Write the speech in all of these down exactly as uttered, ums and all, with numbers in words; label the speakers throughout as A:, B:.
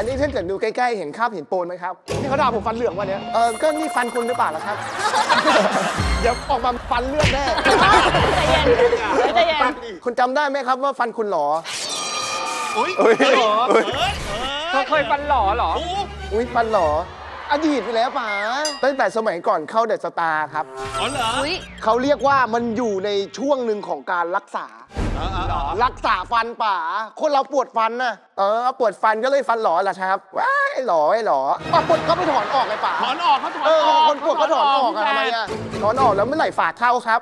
A: นี้ถ้าเกิดดูใกล้ๆเห็นคราบหินปูนไหมครับนี่เขาด่าผมฟันเหลืองวันนี้เออก็นี่ฟันคุณหรือเปล่าล่ะครับเดี๋ยวออกมาฟันเลือดแน่
B: ใจเย็นใจเย็น
A: คุณจำได้ไหมครับว่าฟันคุณหลอ
C: อุ้ย
B: เธอเคยฟันหล่อเหรอ
A: อุ้ยฟันหลออดีตไปแล้วป๋าตั้งแต่สมัยก่อนเข้าเดอะสตาร์ครับ
C: อ๋อเหรอ
A: เขาเรียกว่ามันอยู่ในช่วงหนึ่งของการรักษารักษาฟันป๋าคนเราปวดฟันนะเออปวดฟันก็เลยฟันหลอแหละครับว้ายหลอไอ้หลอปวดก็ไปถอนออกไงป๋า
C: ถอนออกเขาถอน
A: ออกคนปวดก็ถอนออกทำไมอะถอนออกแล้วเมื่อไหร่ฝาเข้าครับ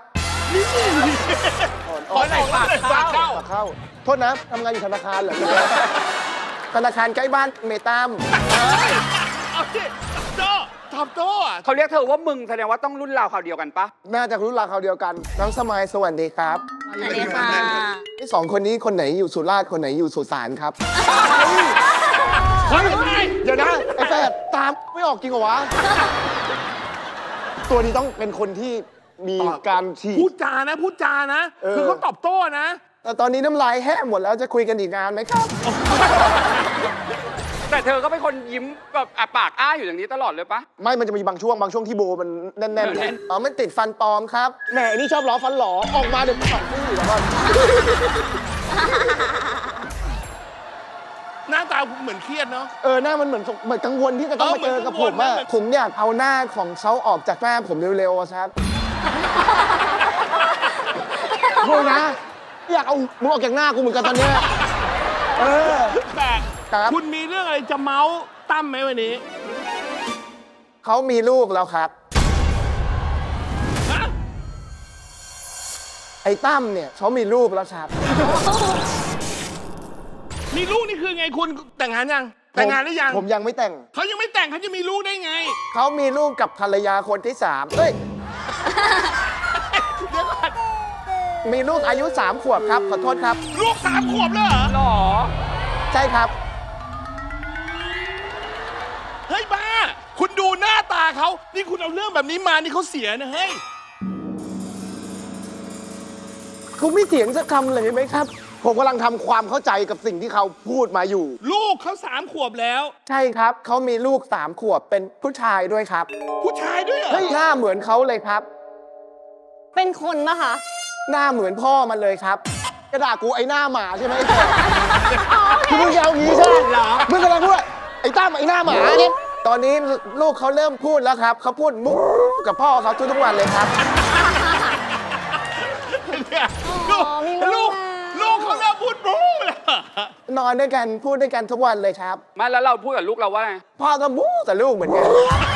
C: ถอนไหนฝาเข้า
A: เข้าโทษนะทำงานอยู่ธนาคารเหรอธนาคารใกล้บ้านเมตาม
C: เอาสิโต้ทำโต้อะ
B: เขาเรียกเธอว่ามึงแสดงว่าต้องรุ่นราวคราวเดียวกันปะ
A: น่าจะรุ่นราวคราวเดียวกันน้องสมัยสวัสดีครับ
D: สวัสดีค่ะ
A: ที่สองคนนี้คนไหนอยู่สุราษฎร์คนไหนอยู่สุสานครับเดี๋ยวนะไอ้แฟดตามไม่ออกจริงเหรอวะตัวนี้ต้องเป็นคนที่มีการฉีด
C: พูดจานะพูดจานะคือเขาตอบโต้นะ
A: แต่ตอนนี้น้ำลายแห้งหมดแล้วจะคุยกันอีกนานไหมครับ
B: แต่เธอก็เป็นคนยิ้มแบบปากอ้าอยู่อย่างนี้ตลอดเลยปะ
A: ไม่มันจะมีบางช่วงบางช่วงที่โบมันแน่นๆอ๋อมันติดฟันปลอมครับแหมนี่ชอบล้อฟันหลอออกมาเดี๋ยวสองที่แล้วก็
C: หน้าตาเหมือนเครียดเนาะ
A: เออหน้ามันเหมือนเหมือนกังวลที่จะต้องมาเจอกับผมอะผมอยากเอาหน้าของเขาออกจากหน้าผมเร็วๆครับโบนะอยากเอามึงออกจากหน้ากูเหมือนกันตอนนี้เออ
C: แต่คุณมีเรื่องอะไรจะเมาส์ตั้มไหมวันนี้
A: เขามีลูกแล้วครับไอ้ตั้มเนี่ยเขามีลูกแล้วครับ
C: มีลูกนี่คือไงคุณแต่งงานยังแต่งงานหรือยัง
A: ผมยังไม่แต่ง
C: เขายังไม่แต่งเขาจะมีลูกได้ไง
A: เขามีลูกกับภรรยาคนที่สามเฮ้ยมีลูกอายุสามขวบครับขอโทษครับ
C: ลูกสามขวบเลยเหรอ
B: หรอ
A: ใช่ครับ
C: เฮ้ยบ้าคุณดูหน้าตาเขานี่คุณเอาเรื่องแบบนี้มานี่เขาเสียนะเฮ้ย
A: คุณไม่เถียงสักคำเลยไหมครับผมกำลังทำความเข้าใจกับสิ่งที่เขาพูดมาอยู่
C: ลูกเขาสามขวบแล้ว
A: ใช่ครับเขามีลูกสามขวบเป็นผู้ชายด้วยครับ
C: ผู้ชายด้วยเหรอ
A: หน้าเหมือนเขาเลยครับ
D: เป็นคนปะคะ
A: หน้าเหมือนพ่อมันเลยครับกระดาษกูไอ้หน้าหมาใช่ไหมคือมึงจะเอางี้ใช่ไหมมึงกำลังพูดไอ้ตั้มไอ้หน้าหมาเนี่ยตอนนี้ลูกเขาเริ่มพูดแล้วครับเขาพูดมุกกับพ่อเขาทุกวันเลยครับ
C: ลูกลูกลูกเขาเริ่มพูดมุกแล้ว
A: นอนด้วยกันพูดด้วยกันทุกวันเลยครับ
B: มาแล้วเราพูดกับลูกเราว่าไง
A: พ่อก็มุกกับลูกเหมือนกัน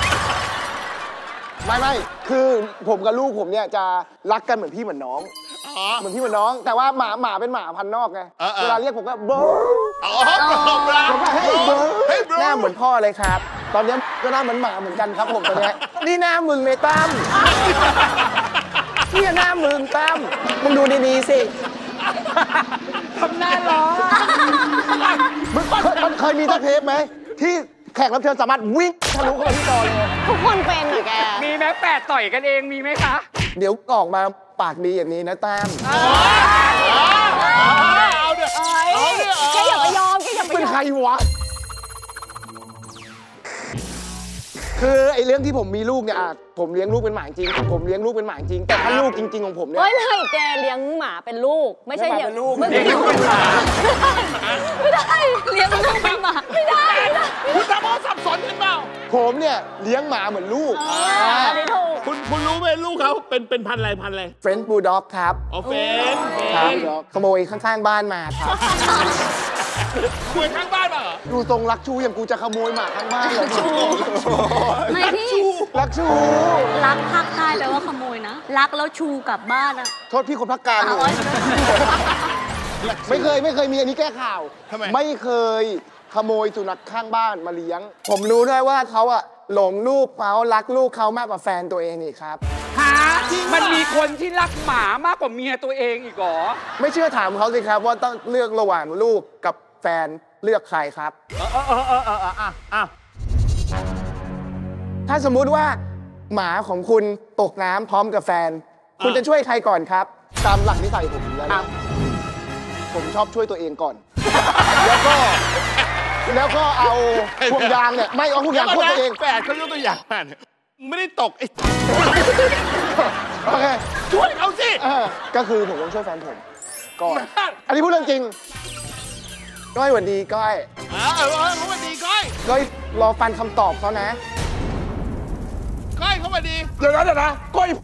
A: ไม่ไม่คือผมกับลูกผมเนี่ยจะรักกันเหมือนพี่เหมือนน้องเหมือนพี่เหมือนน้องแต่ว่าหมาหมาเป็นหมาพันนอกไงเวลาเรียกผมก็โบผมก็ให้โบหน้าเหมือนพ่อเลยครับตอนนี้ก็หน้าเหมือนหมาเหมือนกันครับผมตอนนี้นี่หน้ามึงเลยตั้มนี่หน้ามึงตั้มมึงดูดีๆสิ
B: ทำหน้าล้อ
A: มันเคยมีเทปไหมที่แขกรับเชิญสามารถวิ่งทะลุเข้าไปที่จอเลย
D: ทุกคนเป็นเหรอแก
B: มีแม้แปดต่อยกันเองมีไหมคะ
A: เดี๋ยวออกมาปากดีอย่างนี้นะตั้ม
C: เอาเดี๋ยวเอาเดี๋ยว
D: แกอย่าไปยอมแกอย่าไปยอม
A: เป็นใครวะคือไอ้เรื่องที่ผมมีลูกเนี่ยผมเลี้ยงลูกเป็นหมาจริงผมเลี้ยงลูกเป็นหมาจริงแต่ถ้าลูกจริงๆของผมเนี่ย
D: เฮ้ยเลยแกเลี้ยงหมาเป็นลูกไม่ใช่เลี้ยง
A: ลูก
D: ไม่ได้ไม่ได้เลี้ยงลูกเป็นหมาไม่ได้
C: คุณทำให้สับสนกันเปล่า
A: ผมเนี่ยเลี้ยงหมาเหมือนลูก
C: คุณคุณรู้ไหมลูกเขาเป็นเป็นพันอะไรพันอะไร
A: เฟรนช์บูลด็อกครับ
C: อ๋อเฟรนช์
A: ครับขโมยข้างๆบ้านมาครับ
C: ขโมยข้างบ้านมาเหรอ
A: ดูทรงรักชูอย่างกูจะขโมยหมาข้างบ้านเลย
D: ไม่พี่
A: รักชู
D: รักภาคใต้แปลว่าขโมยนะรักแล้วชูกลับบ้านอะ
A: โทษพี่คนภาคกลางไม่เคยไม่เคยมีอันนี้แก้ข่าวไม่เคยขโมยสุนัขข้างบ้านมาเลี้ยงผมรู้ด้วยว่าเขาอะหลงลูกเขารักลูกเขามากกว่าแฟนตัวเองอีกครับ
B: หามันมีคนที่รักหมามากกว่าเมียตัวเองอีกหรอ
A: ไม่เชื่อถามเขาสิครับว่าต้องเลือกระหว่างลูกกับแฟนเลือกใครครับ
C: เออเออเออเออเอออ่ะ
A: ถ้าสมมุติว่าหมาของคุณตกน้ำพร้อมกับแฟนคุณจะช่วยใครก่อนครับตามหลักนิสัยผมแล้วผมชอบช่วยตัวเองก่อนแล้วก็แล้วก็เอาพวงยางเนี่ยไม่เอาพวงยางพ่นตัวเอง
C: แฝดเขายกตัวอย่างมาเนี่ยไม่ได้ตกไอ้
A: โอเค
C: ช่วยเขาสิ
A: ก็คือผมต้องช่วยแฟนผมก่อนอันนี้พูดเรื่องจริงก้อยหวัดดีก้อย
C: เออเออเขาหวัดดีก้อย
A: ก้อยรอฟังคำตอบเขานะ
C: ก้อยเขาหวัดดี
A: เดี๋ยวนะเดี๋ยวนะก้อย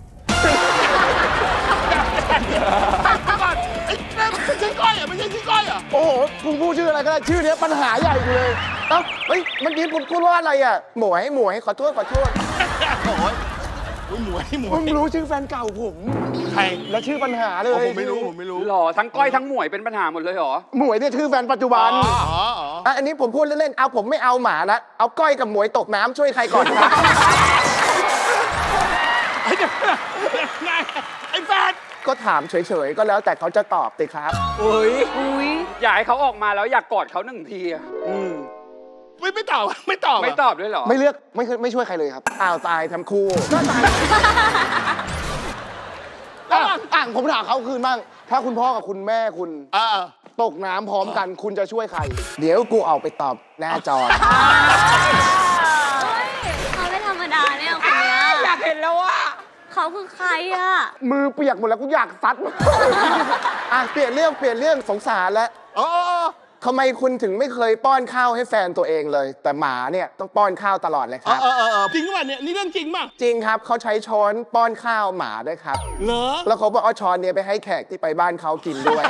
C: ก่อนไอ้นั่นไม่ใช่ก้อยอ่ะไม่ใช่ชื่อก้อยอ่ะ
A: โอ้โหคุณพูดชื่ออะไรก็ได้ชื่อนี้ปัญหาใหญ่เลยเอ้าเฮ้ยเมื่อกี้คุณพูดว่าอะไรอ่ะหมวยหมวยขอโทษขอโทษ
C: โอ้ยหมวยหมวย
A: มึงรู้ชื่อแฟนเก่าผม
C: ใคร
A: แล้วชื่อปัญหาเลย
C: ผมไม่รู้ผมไม่รู้
B: หรอทั้งก้อยทั้งหมวยเป็นปัญหาหมดเลยหรอ
A: หมวยเนี่ยชื่อแฟนปัจจุบันอ๋ออ๋ออันนี้ผมพูดเล่นๆเอาผมไม่เอาหมานะเอาก้อยกับหมวยตกน้ำช่วยใครก่อนครับ
C: ไอ้ไอ้แฟน
A: ก็ถามเฉยๆก็แล้วแต่เขาจะตอบสิครับ
B: อุ้ยอุ้ยอยากให้เขาออกมาแล้วอยากกอดเขาหนึ่งทีอ่ะอืม
C: ไม่ไม่ตอบไม่ตอบ
B: ไม่ตอบด้วยหรอ
A: ไม่เลือกไม่ไม่ช่วยใครเลยครับอ้าวตายทำคู่ก็ตายอ่างผมถามเขาคืนบ้างถ้าคุณพ่อกับคุณแม่คุณตกน้ำพร้อมกันคุณจะช่วยใครเดี๋ยวกูเอาไปตอบหน้าจอ
D: เขาไม่ธรรมดาเนี่ยคนนี้
B: อยากเห็นแล้วว่า
D: เขาคือใครอ่ะ
A: มือเปียกหมดแล้วกูอยากซัดอ่ะเปลี่ยนเรื่องเปลี่ยนเรื่องสงสารแล้ว
C: อ๋อ
A: ทำไมคุณถึงไม่เคยป้อนข้าวให้แฟนตัวเองเลยแต่หมาเนี่ยต้องป้อนข้าวตลอดเลยครับ
C: เออเออจริงป่ะเนี่ยนี่เรื่องจริงป่ะ
A: จริงครับเขาใช้ช้อนป้อนข้าวหมาด้วยครับ
C: เหรอ
A: แล้วเขาบอกเอาช้อนนี้ไปให้แขกที่ไปบ้านเขากินด้วย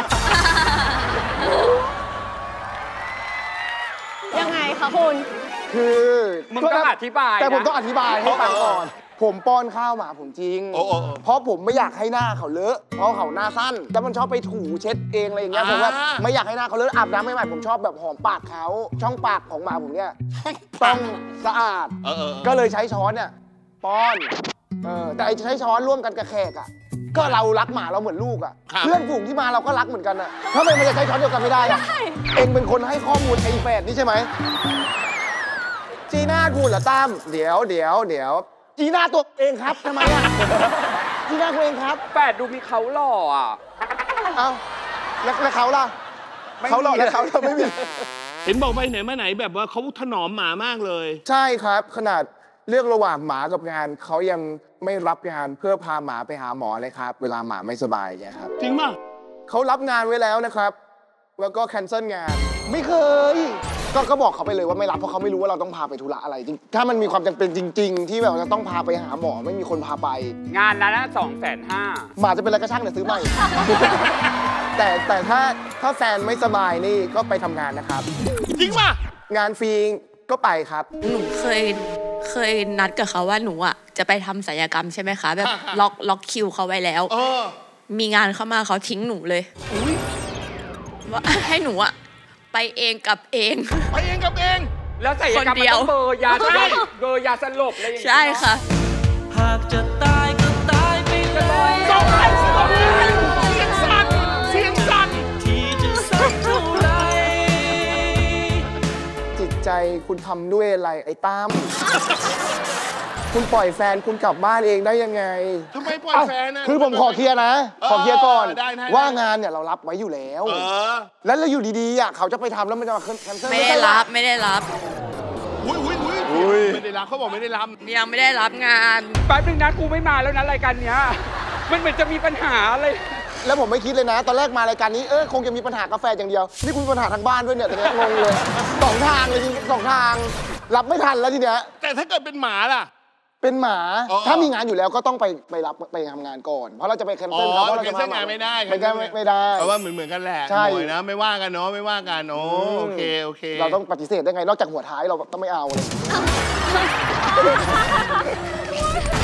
D: ยังไงคะคุณ
A: คือ
B: มึงต้องอธิบาย
A: แต่ผมต้องอธิบายให้ฟังก่อนผมป้อนข้าวหมาผมจริงเพราะผมไม่อยากให้หน้าเขาเลอะเพราะเขาหน้าสั้นแล้วมันชอบไปถูเช็ดเองอะไรอย่างเงี้ยผมว่าไม่อยากให้หน้าเขาเลอะอาบน้ำไม่ใหม่ผมชอบแบบหอมปากเขาช่องปากของหมาผมเนี่ยต้องสะอาดก็เลยใช้ช้อนเนี่ยป้อนเออแต่ไอ้ใช้ช้อนร่วมกันกับแขกอ่ะก็เรารักหมาเราเหมือนลูกอ่ะเพื่อนฝูงที่มาเราก็รักเหมือนกันอ่ะทำไมมันจะใช้ช้อนเดียวกันไม่ได้อ่ะเองเป็นคนให้ข้อมูลไอ้แฝดนี่ใช่ไหมจีน่ากูเหรอตั้มเดี๋ยวเดี๋ยวเดี๋ยวจีน่าตัวเองครับทำไมอ่ะจีน่าตัวเองครับ
B: แฝดดูมีเขาหล่ออ่ะ
A: เอ้าแล้วเขาล่ะเขาหล่อแล้วเขาเราไม่มี
C: เห็นบอกไปไหนมาไหนแบบว่าเขาถนอมหมามากเลย
A: ใช่ครับขนาดเลือกระหว่างหมากับงานเขายังไม่รับงานเพื่อพาหมาไปหาหมอเลยครับเวลาหมาไม่สบายเนี่ยครับ
C: จริงป่ะ
A: เขารับงานไว้แล้วนะครับแล้วก็แคนเซิลงานไม่เคยก็ก็บอกเขาไปเลยว่าไม่รับเพราะเขาไม่รู้ว่าเราต้องพาไปธุระอะไรจริงถ้ามันมีความจำเป็นจริงๆที่แบบจะต้องพาไปหาหมอไม่มีคนพาไป
B: งานนั้นนะสองแสนห้า
A: หมาจะเป็นอะไรก็ช่างแต่ซื้อใหม่แต่แต่ถ้าถ้าแฟนไม่สบายนี่ก็ไปทำงานนะครับ
C: จริงป่ะ
A: งานฟรีก็ไปครับ
E: หนูเคยเคยนัดกับเขาว่าหนูอ่ะจะไปทำศัลยกรรมใช่ไหมคะแบบล็อกล็อกคิวเขาไว้แล้วมีงานเข้ามาเขาทิ้งหนูเลยว่าให้หนูอ่ะไปเองกับเอง
C: ไปเองกับเอง
B: แล้วศัลยกรรมมันต้องเบอร์ยาสลบเบอร์ยาสลบอะไรอย่างเงี้ย
E: ใช่ค่ะหากจะตายก็ตายไปเลย
C: ส่งไปส่งไปเสียงสั่นเสียงสั่นที่จะสักเท่าไร
A: จิตใจคุณทำด้วยอะไรไอ้ตั้มคุณปล่อยแฟนคุณกลับบ้านเองได้ยังไง
C: ทำไมปล่อยแฟนนะ
A: คือผมขอเคลียร์นะขอเคลียร์ก่อนว่างานเนี่ยเรารับไว้อยู่แล้วแล้วเราอยู่ดีๆอ่ะเขาจะไปทำแล้วมันจะมาแคนเซิล
E: ไม่ได้รับไม่ได้รับ
C: อุ้ยอุ้ยอุ้ยไม่ได้รับเขาบอกไม่ได้รับ
E: ยังไม่ได้รับงาน
B: แป๊บนึงนะกูไม่มาแล้วนะรายการเนี้ยมันเหมือนจะมีปัญหาอะไร
A: แล้วผมไม่คิดเลยนะตอนแรกมารายการนี้เออคงจะมีปัญหากาแฟอย่างเดียวนี่คุณมีปัญหาทางบ้านด้วยเนี่ยตอนนี้งงเลยสองทางเลยจริงสองทางรับไม่ทันแล้วทีเนี้ย
C: แต่ถ้าเกิดเป็นหมาล่ะ
A: เป็นหมาถ้ามีงานอยู่แล้วก็ต้องไปไปรับไปทำงานก่อนเพราะเราจะไปแคนเซิลเขาเพราะเราจะ
C: ทำงานไม่ได้
A: ไม่ได้ไม่ได้
C: เพราะว่าเหมือนเหมือนกันแหละใช่นะไม่ว่ากันเนาะไม่ว่ากันโอเคโอเค
A: เราต้องปฏิเสธได้ไงนอกจากหัวท้ายเราต้องไม่เอาเลย